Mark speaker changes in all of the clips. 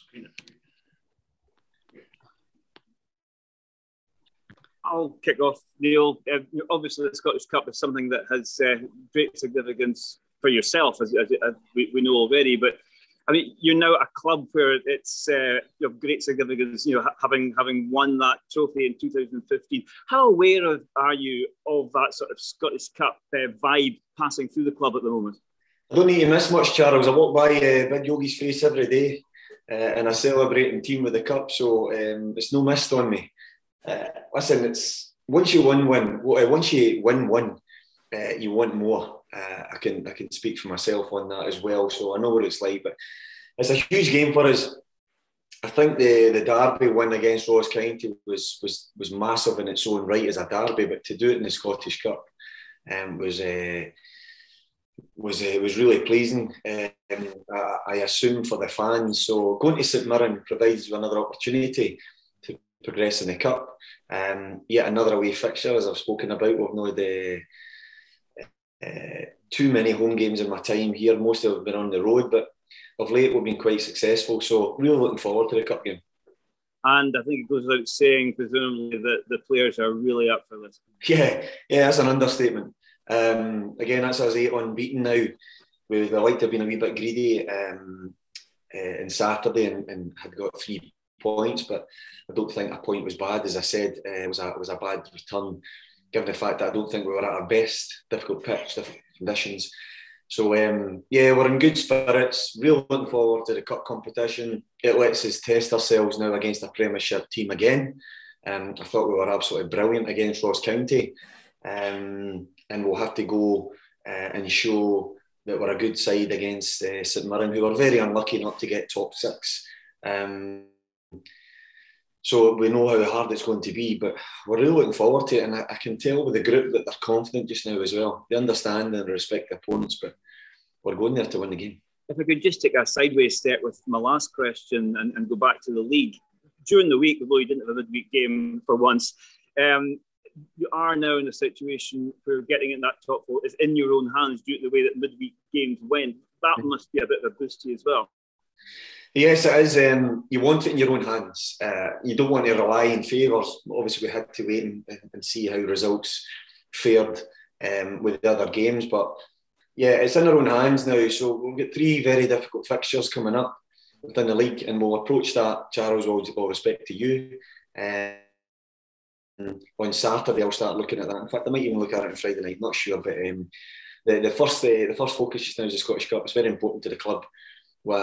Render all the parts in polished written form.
Speaker 1: I'll kick off, Neil. Obviously, the Scottish Cup is something that has great significance for yourself, as we know already. But I mean, you're now at a club where it's of great significance. Having won that trophy in 2015. How aware are you of that sort of Scottish Cup vibe passing through the club at the moment?
Speaker 2: I don't need to miss much, Charles. I walk by Big Yogi's face every day, and I celebrate in team with the cup, so it's no missed on me. Listen, it's once you win one, you want more. I can speak for myself on that as well, so I know what it's like. But it's a huge game for us. I think the derby win against Ross County was massive in its own right as a derby, but to do it in the Scottish Cup was really pleasing. I assume for the fans. So going to St Mirren provides another opportunity to progress in the cup. Yet another away fixture, as I've spoken about. We've not had too many home games in my time here. Most of them have been on the road, but of late we've been quite successful. So really looking forward to the cup game.
Speaker 1: And I think it goes without saying, presumably, that the players are really up for this.
Speaker 2: Yeah, that's an understatement. Again, that's us 8 unbeaten now. We'd like to have been a wee bit greedy on Saturday and had got 3 points, but I don't think a point was bad. As I said, it was a bad return, given the fact that I don't think we were at our best. Difficult pitch, difficult conditions. So we're in good spirits. Really looking forward to the cup competition. It lets us test ourselves now against a Premiership team again. I thought we were absolutely brilliant against Ross County, and we'll have to go and show that we're a good side against St Mirren, who were very unlucky not to get top 6. So we know how hard it's going to be, but we're really looking forward to it. And I can tell with the group that they're confident just now as well. They understand and respect the opponents, but we're going there to win the game.
Speaker 1: If I could just take a sideways step with my last question and go back to the league. During the week, although you didn't have a midweek game for once, you are now in a situation where getting in that top 4 is in your own hands due to the way that midweek games went. That must be a bit of a boost to you as well.
Speaker 2: Yes, it is. You want it in your own hands. You don't want to rely on favours. Obviously, we had to wait and see how results fared with the other games. But yeah, it's in our own hands now. So we'll get 3 very difficult fixtures coming up within the league, and we'll approach that, Charles, with all respect to you. On Saturday, I'll start looking at that. In fact, I might even look at it on Friday night. Not sure, but the first focus just now is the Scottish Cup. It's very important to the club. Well,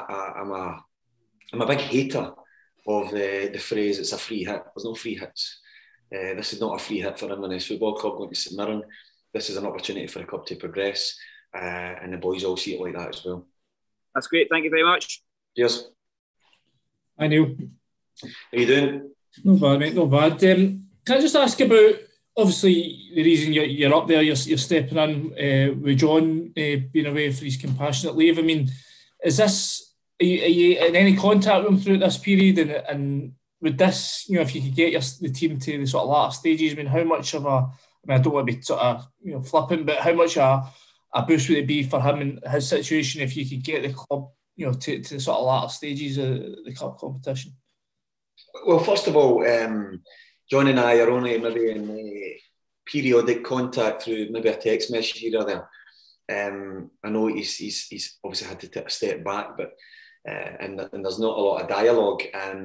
Speaker 2: I'm a big hater of the phrase "it's a free hit." There's no free hits. This is not a free hit for Inverness Football Club going to St Mirren. This is an opportunity for the club to progress, and the boys all see it like that as well.
Speaker 1: That's great. Thank you very much.
Speaker 2: Cheers.
Speaker 3: Hi, Neil.
Speaker 2: How you doing?
Speaker 3: No bad, mate. No bad. Can I just ask about, obviously, the reason you're up there, you're stepping in with John being away for his compassionate leave. I mean, is this, are you in any contact with him throughout this period? And with this, if you could get the team to the sort of latter stages, I mean, how much of I don't want to be sort of flippant, but how much a boost would it be for him and his situation if you could get the club, to the sort of latter stages of the cup competition?
Speaker 2: Well, first of all, John and I are only maybe in periodic contact through maybe a text message here or there. I know he's obviously had to take a step back, but and there's not a lot of dialogue.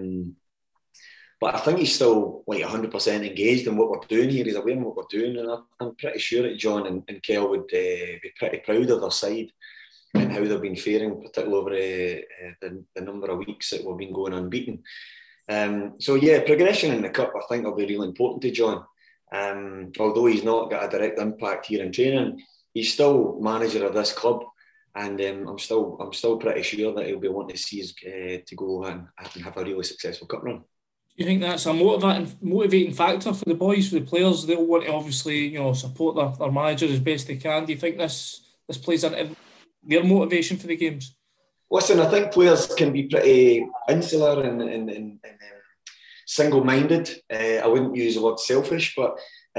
Speaker 2: But I think he's still like 100% engaged in what we're doing here. He's aware of what we're doing, and I'm pretty sure that John and Kel would be pretty proud of their side and how they've been faring, particularly over the number of weeks that we've been going unbeaten. So yeah, progression in the cup I think will be really important to John. Although he's not got a direct impact here in training, he's still manager of this club, and I'm still pretty sure that he'll be wanting to see us to go and have a really successful cup run.
Speaker 3: Do you think that's a motivating factor for the boys, for the players? They'll want to obviously support their manager as best they can. Do you think this plays into their motivation for the games?
Speaker 2: Listen, I think players can be pretty insular and single-minded. I wouldn't use the word selfish, but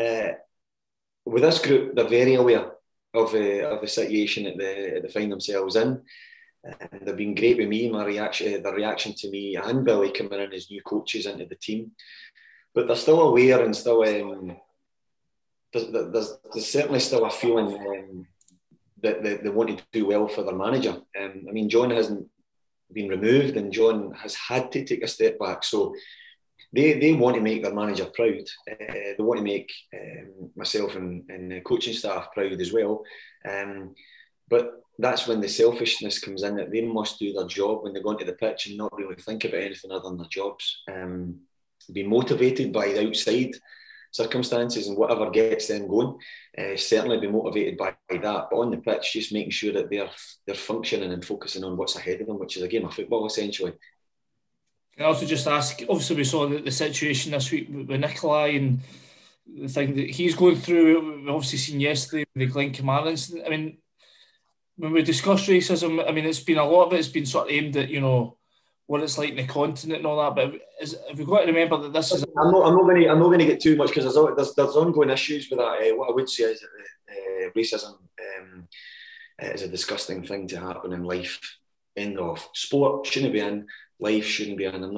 Speaker 2: with this group, they're very aware of the situation that they find themselves in. And they've been great with me, their reaction to me and Billy coming in as new coaches into the team. But they're still aware and still, there's certainly still a feeling that they want to do well for their manager. I mean, John hasn't been removed and John has had to take a step back. So they want to make their manager proud. They want to make myself and the coaching staff proud as well. But that's when the selfishness comes in, that they must do their job when they go into the pitch and not really think about anything other than their jobs. Be motivated by the outside circumstances and whatever gets them going. Certainly be motivated by that. But on the pitch, just making sure that they're functioning and focusing on what's ahead of them, which is a game of football, essentially.
Speaker 3: Can I also just ask, obviously we saw the situation this week with Nikolai and the thing that he's going through. We've obviously seen yesterday with the Glencamarra incident. I mean, when we discuss racism, I mean, it's been a lot of it's been sort of aimed at, you know, what it's like in the continent and all that. But have we got to remember that this is?
Speaker 2: I'm not going to get too much because there's ongoing issues with that. What I would say is that racism is a disgusting thing to happen in life. End of. Sport shouldn't be in. Life shouldn't be in.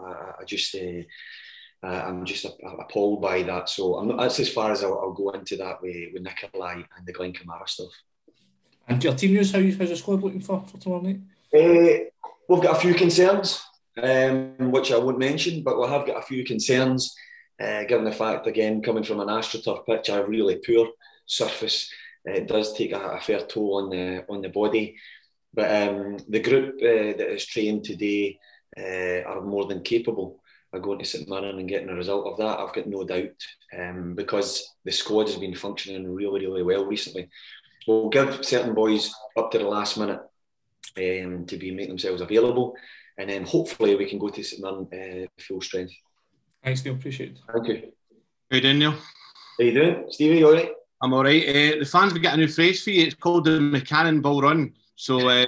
Speaker 2: I'm just appalled by that. So that's as far as I'll go into that with Nikolai and the Glencamarra stuff. And
Speaker 3: your team news, how's your squad looking for tomorrow night?
Speaker 2: We've got a few concerns, which I won't mention, but we have got a few concerns, given the fact, again, coming from an AstroTurf pitch, a really poor surface, it does take a fair toll on the body. But the group that is trained today are more than capable of going to St Mirren and getting a result of that. I've got no doubt, because the squad has been functioning really, really well recently. We'll give certain boys up to the last minute to make themselves available, and then hopefully we can go to St Mirren full strength.
Speaker 3: Thanks, Neil. Appreciate it.
Speaker 2: Thank you.
Speaker 4: How you doing, Neil?
Speaker 2: How you doing, Stevie? You all right?
Speaker 4: I'm all right. The fans will get a new phrase for you. It's called the McCannon Ball Run. So, the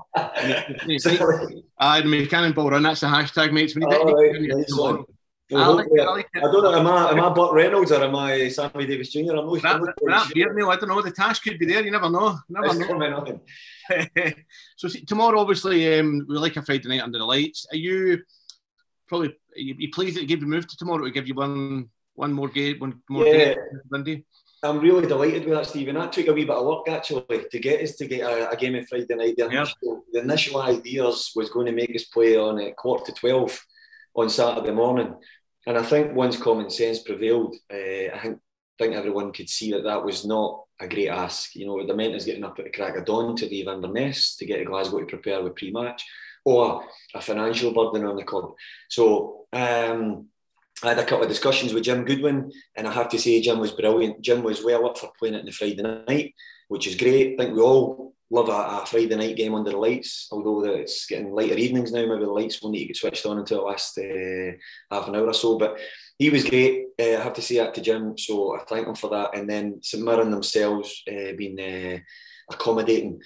Speaker 4: McCannon Ball Run. That's the hashtag, mates. We need
Speaker 2: I don't know. Am I Burt Reynolds or am I Sammy Davis Jr.? I'm
Speaker 4: not sure. Neil, I don't know. The task could be there. You never know. So tomorrow, obviously, we like a Friday night under the lights. Are you pleased that you gave the move to tomorrow to give you one more game, day Monday?
Speaker 2: I'm really delighted with that, Stephen. That took a wee bit of work actually to get a game on Friday night. The initial ideas was going to make us play on at 11:45 on Saturday morning. And I think once common sense prevailed, I think everyone could see that was not a great ask. You know, the meant us getting up at the crack of dawn to leave Inverness to get to Glasgow to prepare with pre-match, or a financial burden on the club. So I had a couple of discussions with Jim Goodwin, and I have to say Jim was brilliant. Jim was well up for playing it on the Friday night, which is great. I think we all love a Friday night game under the lights, although it's getting later evenings now. Maybe the lights will need to get switched on until the last half an hour or so. But he was great. I have to say that to Jim, so I thank him for that. And then St Mirren themselves been accommodating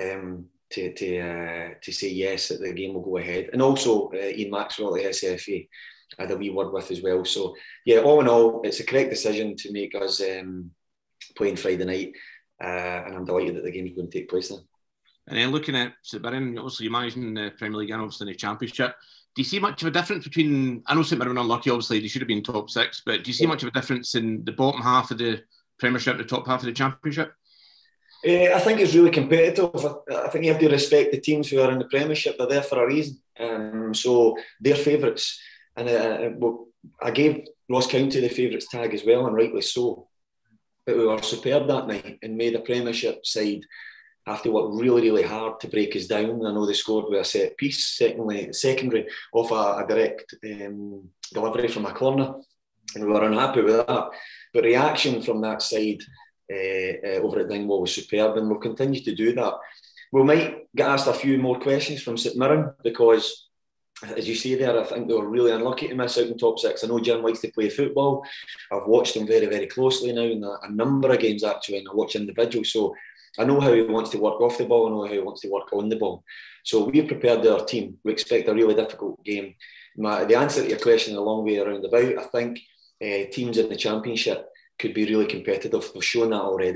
Speaker 2: to say yes, that the game will go ahead. And also Ian Maxwell, the SFA, I had a wee word with as well. So yeah, all in all, it's a correct decision to make us playing Friday night. And I'm delighted that the game is going to take place then.
Speaker 4: And then looking at St Mirren, obviously you're managing the Premier League and obviously the Championship. Do you see much of a difference between, I know St Mirren are unlucky, obviously they should have been top six, but do you see much of a difference in the bottom half of the Premiership, the top half of the Championship?
Speaker 2: I think it's really competitive. I think you have to respect the teams who are in the Premiership. They're there for a reason. So they're favourites. And I gave Ross County the favourites tag as well, and rightly so. But we were superb that night and made a Premiership side have to work really, really hard to break us down. I know they scored with a set piece, secondary off a direct delivery from a corner, and we were unhappy with that. But reaction from that side over at Dingwall was superb, and we'll continue to do that. We might get asked a few more questions from St Mirren because, as you say there, I think they were really unlucky to miss out in top six. I know Jim likes to play football. I've watched him very, very closely now in a number of games actually, and I watch individuals. So I know how he wants to work off the ball. I know how he wants to work on the ball. So we've prepared our team. We expect a really difficult game. The answer to your question, a long way around about, I think teams in the Championship could be really competitive. They've shown that already.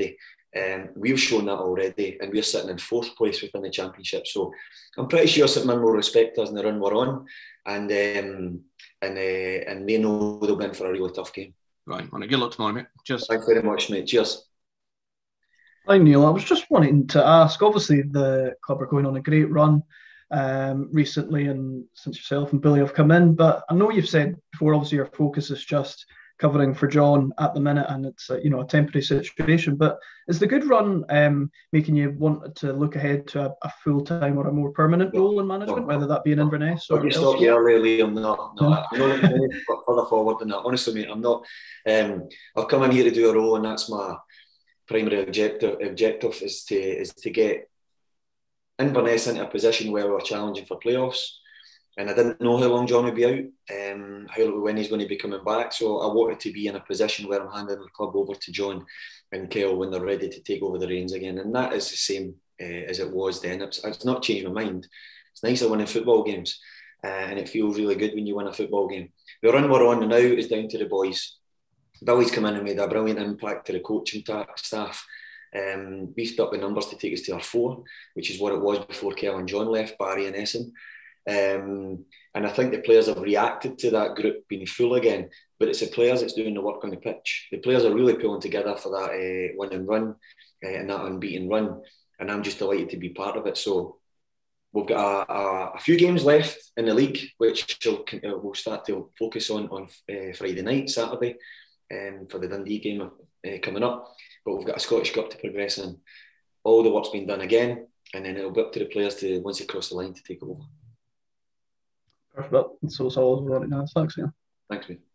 Speaker 2: We've shown that already, and we're sitting in 4th place within the Championship. So I'm pretty sure St Mirren will respect us in the run we're on, and they know they'll be in for a really tough game.
Speaker 4: Right, and a good luck tomorrow, mate. Cheers.
Speaker 2: Thanks very much, mate. Cheers.
Speaker 5: Hi, Neil. I was just wanting to ask, obviously the club are going on a great run recently, and since yourself and Billy have come in, but I know you've said before, obviously your focus is just covering for John at the minute, and it's a temporary situation, but is the good run making you want to look ahead to a full-time or a more permanent role in management, whether that be in Inverness or
Speaker 2: elsewhere? Stop you early, Liam. No, I'm not looking any further forward than that. Honestly, mate, I'm not. I've come in here to do a role, and that's my primary objective is to get Inverness into a position where we're challenging for playoffs. And I didn't know how long John would be out, when he's going to be coming back. So I wanted to be in a position where I'm handing the club over to John and Kel when they're ready to take over the reins again. And that is the same as it was then. It's not changed my mind. It's nicer winning football games, and it feels really good when you win a football game. The run we're on now is down to the boys. Billy's come in and made a brilliant impact to the coaching staff. Beefed up the numbers to take us to our 4, which is what it was before Kel and John left, Barry and Essen. And I think the players have reacted to that group being full again, but it's the players that's doing the work on the pitch. The players are really pulling together for that win and run and that unbeaten run, and I'm just delighted to be part of it. So we've got a few games left in the league, which we'll start to focus on Friday night, Saturday, for the Dundee game coming up. But we've got a Scottish Cup to progress in. All the work's been done again, and then it'll be up to the players to, once they cross the line, to take over.
Speaker 5: Perfect. So it's all I was wanting to ask. Thanks, yeah.
Speaker 2: Thanks, mate.